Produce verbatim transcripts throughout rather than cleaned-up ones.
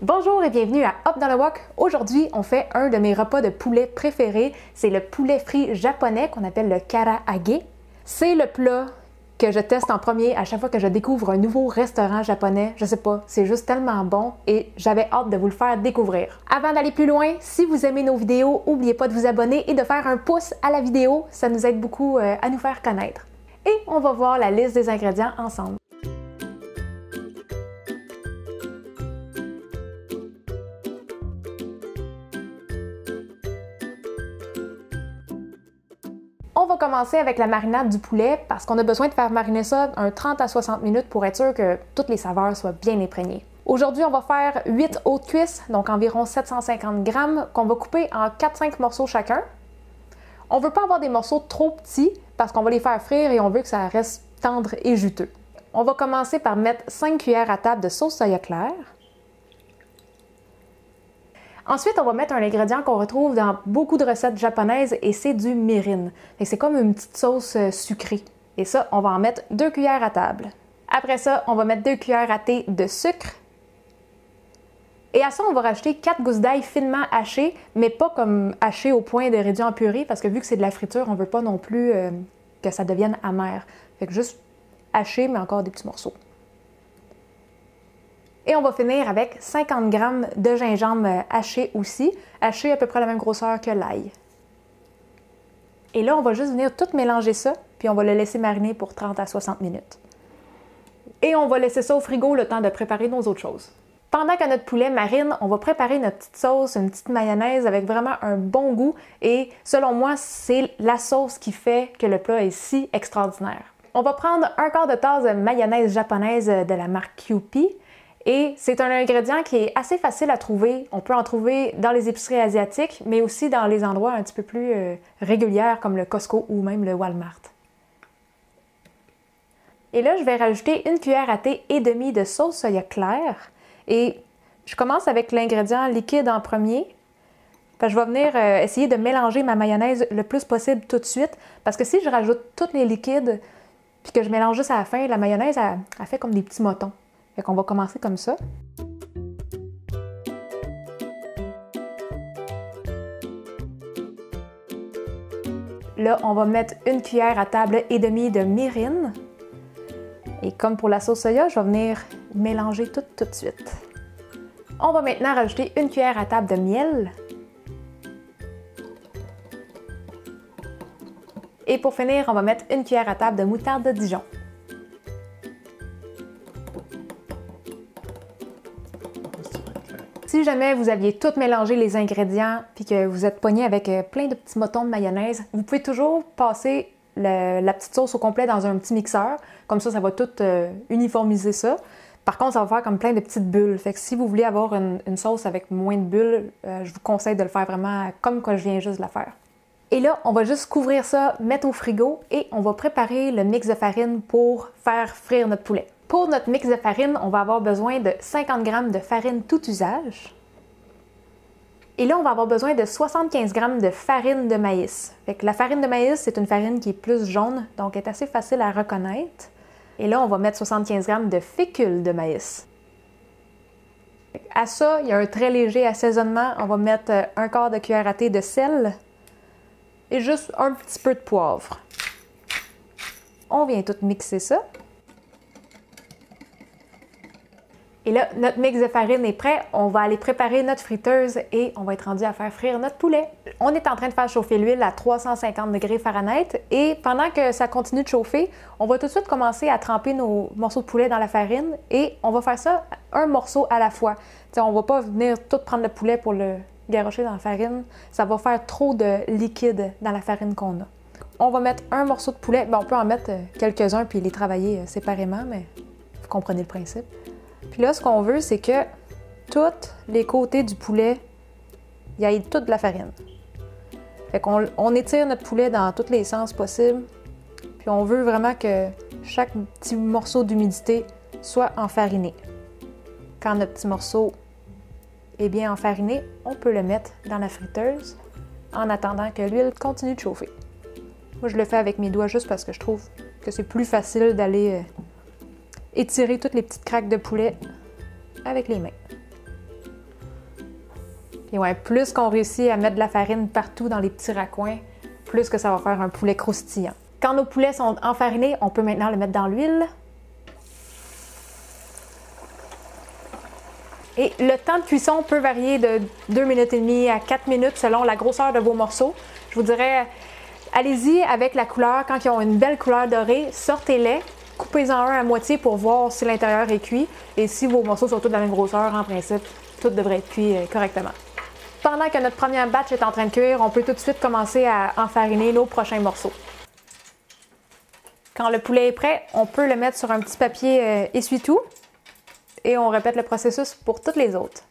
Bonjour et bienvenue à Hop dans le Wok. Aujourd'hui, on fait un de mes repas de poulet préférés. C'est le poulet frit japonais qu'on appelle le karaage. C'est le plat que je teste en premier à chaque fois que je découvre un nouveau restaurant japonais. Je sais pas, c'est juste tellement bon et j'avais hâte de vous le faire découvrir. Avant d'aller plus loin, si vous aimez nos vidéos, n'oubliez pas de vous abonner et de faire un pouce à la vidéo. Ça nous aide beaucoup euh, à nous faire connaître. Et on va voir la liste des ingrédients ensemble. On va commencer avec la marinade du poulet parce qu'on a besoin de faire mariner ça un trente à soixante minutes pour être sûr que toutes les saveurs soient bien imprégnées. Aujourd'hui, on va faire huit hautes cuisses, donc environ sept cent cinquante grammes, qu'on va couper en quatre à cinq morceaux chacun. On ne veut pas avoir des morceaux trop petits parce qu'on va les faire frire et on veut que ça reste tendre et juteux. On va commencer par mettre cinq cuillères à table de sauce soya claire. Ensuite, on va mettre un ingrédient qu'on retrouve dans beaucoup de recettes japonaises et c'est du mirin. C'est comme une petite sauce sucrée. Et ça, on va en mettre deux cuillères à table. Après ça, on va mettre deux cuillères à thé de sucre. Et à ça, on va rajouter quatre gousses d'ail finement hachées, mais pas comme hachées au point de réduire en purée, parce que vu que c'est de la friture, on ne veut pas non plus euh, que ça devienne amer. Fait que juste haché, mais encore des petits morceaux. Et on va finir avec cinquante grammes de gingembre haché aussi, haché à peu près la même grosseur que l'ail. Et là, on va juste venir tout mélanger ça, puis on va le laisser mariner pour trente à soixante minutes. Et on va laisser ça au frigo le temps de préparer nos autres choses. Pendant que notre poulet marine, on va préparer notre petite sauce, une petite mayonnaise avec vraiment un bon goût. Et selon moi, c'est la sauce qui fait que le plat est si extraordinaire. On va prendre un quart de tasse de mayonnaise japonaise de la marque Kewpie. Et c'est un ingrédient qui est assez facile à trouver. On peut en trouver dans les épiceries asiatiques, mais aussi dans les endroits un petit peu plus euh, réguliers comme le Costco ou même le Walmart. Et là, je vais rajouter une cuillère à thé et demie de sauce soya claire. Et je commence avec l'ingrédient liquide en premier. Je vais venir euh, essayer de mélanger ma mayonnaise le plus possible tout de suite. Parce que si je rajoute tous les liquides puis que je mélange juste à la fin, la mayonnaise, elle, elle fait comme des petits motons. Fait qu'on va commencer comme ça. Là, on va mettre une cuillère à table et demie de mirin. Et comme pour la sauce soya, je vais venir mélanger tout tout de suite. On va maintenant rajouter une cuillère à table de miel. Et pour finir, on va mettre une cuillère à table de moutarde de Dijon. Si jamais vous aviez tout mélangé les ingrédients puis que vous êtes pogné avec plein de petits motons de mayonnaise, vous pouvez toujours passer le, la petite sauce au complet dans un petit mixeur. Comme ça, ça va tout euh, uniformiser ça. Par contre, ça va faire comme plein de petites bulles. Fait que si vous voulez avoir une, une sauce avec moins de bulles, euh, je vous conseille de le faire vraiment comme quand je viens juste de la faire. Et là, on va juste couvrir ça, mettre au frigo et on va préparer le mix de farine pour faire frire notre poulet. Pour notre mix de farine, on va avoir besoin de cinquante grammes de farine tout usage. Et là, on va avoir besoin de soixante-quinze grammes de farine de maïs. Fait que la farine de maïs, c'est une farine qui est plus jaune, donc elle est assez facile à reconnaître. Et là, on va mettre soixante-quinze grammes de fécule de maïs. À ça, il y a un très léger assaisonnement. On va mettre un quart de cuillère à thé de sel et juste un petit peu de poivre. On vient tout mixer ça. Et là, notre mix de farine est prêt. On va aller préparer notre friteuse et on va être rendu à faire frire notre poulet. On est en train de faire chauffer l'huile à trois cent cinquante degrés Fahrenheit et pendant que ça continue de chauffer, on va tout de suite commencer à tremper nos morceaux de poulet dans la farine et on va faire ça un morceau à la fois. T'sais, on va pas venir tout prendre le poulet pour le garrocher dans la farine. Ça va faire trop de liquide dans la farine qu'on a. On va mettre un morceau de poulet. Bon, on peut en mettre quelques-uns puis les travailler séparément, mais vous comprenez le principe. Puis là, ce qu'on veut, c'est que tous les côtés du poulet, il y ait toute de la farine. Fait qu'on on étire notre poulet dans tous les sens possibles. Puis on veut vraiment que chaque petit morceau d'humidité soit enfariné. Quand notre petit morceau est bien enfariné, on peut le mettre dans la friteuse en attendant que l'huile continue de chauffer. Moi, je le fais avec mes doigts juste parce que je trouve que c'est plus facile d'aller euh, étirer toutes les petites craques de poulet avec les mains. Puis ouais, plus qu'on réussit à mettre de la farine partout dans les petits raccoins, plus que ça va faire un poulet croustillant. Quand nos poulets sont enfarinés, on peut maintenant le mettre dans l'huile. Et le temps de cuisson peut varier de deux minutes et demie à quatre minutes selon la grosseur de vos morceaux. Je vous dirais, allez-y avec la couleur. Quand ils ont une belle couleur dorée, sortez-les, coupez-en un à moitié pour voir si l'intérieur est cuit. Et si vos morceaux sont tous de la même grosseur, en principe, tout devrait être cuit correctement. Pendant que notre première batch est en train de cuire, on peut tout de suite commencer à enfariner nos prochains morceaux. Quand le poulet est prêt, on peut le mettre sur un petit papier euh, essuie-tout et on répète le processus pour toutes les autres.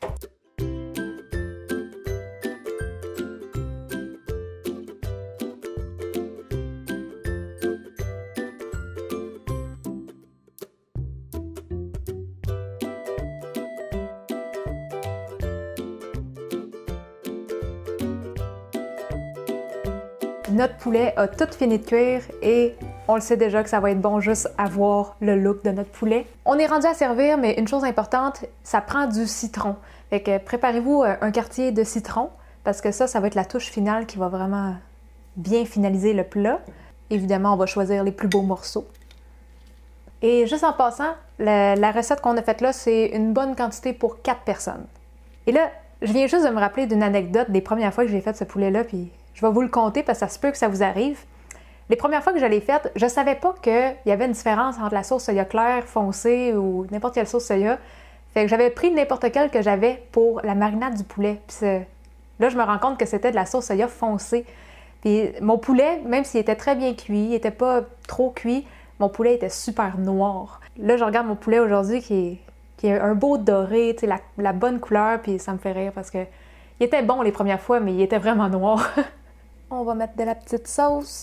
Notre poulet a tout fini de cuire et on le sait déjà que ça va être bon juste à voir le look de notre poulet. On est rendu à servir, mais une chose importante, ça prend du citron. Fait que préparez-vous un quartier de citron parce que ça, ça va être la touche finale qui va vraiment bien finaliser le plat. Évidemment, on va choisir les plus beaux morceaux. Et juste en passant, la, la recette qu'on a faite là, c'est une bonne quantité pour quatre personnes. Et là, je viens juste de me rappeler d'une anecdote des premières fois que j'ai fait ce poulet-là, puis je vais vous le conter parce que ça se peut que ça vous arrive. Les premières fois que je l'ai faite, je savais pas qu'il y avait une différence entre la sauce soya claire, foncée ou n'importe quelle sauce soya. Fait que j'avais pris n'importe quelle que j'avais pour la marinade du poulet. Puis là, je me rends compte que c'était de la sauce soya foncée. Puis mon poulet, même s'il était très bien cuit, il était pas trop cuit, mon poulet était super noir. Là, je regarde mon poulet aujourd'hui qui est, qui est un beau doré, tu sais, la, la bonne couleur, puis ça me fait rire parce que il était bon les premières fois, mais il était vraiment noir. On va mettre de la petite sauce.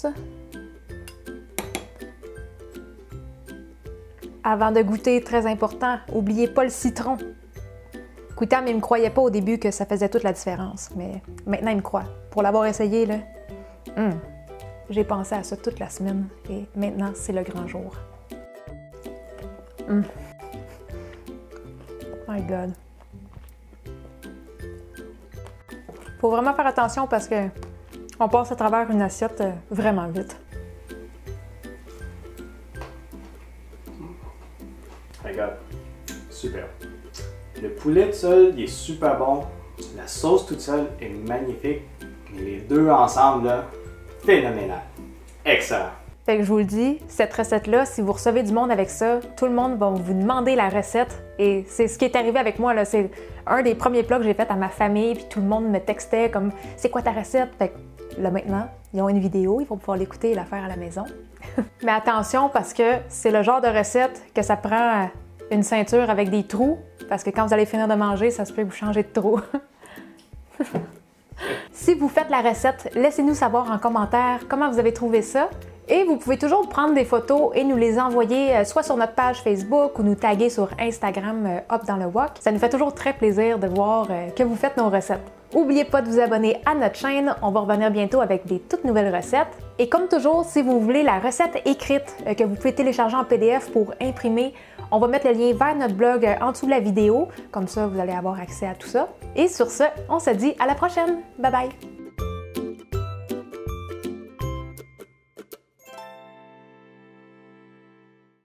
Avant de goûter, très important, n'oubliez pas le citron. Koutam, il ne me croyait pas au début que ça faisait toute la différence, mais maintenant il me croit. Pour l'avoir essayé, là, mm, j'ai pensé à ça toute la semaine et maintenant c'est le grand jour. Mm. My God. Faut vraiment faire attention parce que on passe à travers une assiette euh, vraiment vite. Regarde, super. Le poulet tout seul, il est super bon. La sauce toute seule est magnifique. Mais les deux ensemble, là, phénoménal. Excellent. Fait que je vous le dis, cette recette-là, si vous recevez du monde avec ça, tout le monde va vous demander la recette. Et c'est ce qui est arrivé avec moi, là. C'est un des premiers plats que j'ai fait à ma famille, puis tout le monde me textait comme « C'est quoi ta recette? » Fait que là, maintenant, ils ont une vidéo, ils vont pouvoir l'écouter et la faire à la maison. Mais attention, parce que c'est le genre de recette que ça prend une ceinture avec des trous, parce que quand vous allez finir de manger, ça se peut que vous changez de trou. Si vous faites la recette, laissez-nous savoir en commentaire comment vous avez trouvé ça. Et vous pouvez toujours prendre des photos et nous les envoyer soit sur notre page Facebook ou nous taguer sur Instagram Hop dans le Wok. Ça nous fait toujours très plaisir de voir que vous faites nos recettes. N'oubliez pas de vous abonner à notre chaîne, on va revenir bientôt avec des toutes nouvelles recettes. Et comme toujours, si vous voulez la recette écrite que vous pouvez télécharger en P D F pour imprimer, on va mettre le lien vers notre blog en dessous de la vidéo, comme ça vous allez avoir accès à tout ça. Et sur ce, on se dit à la prochaine! Bye bye!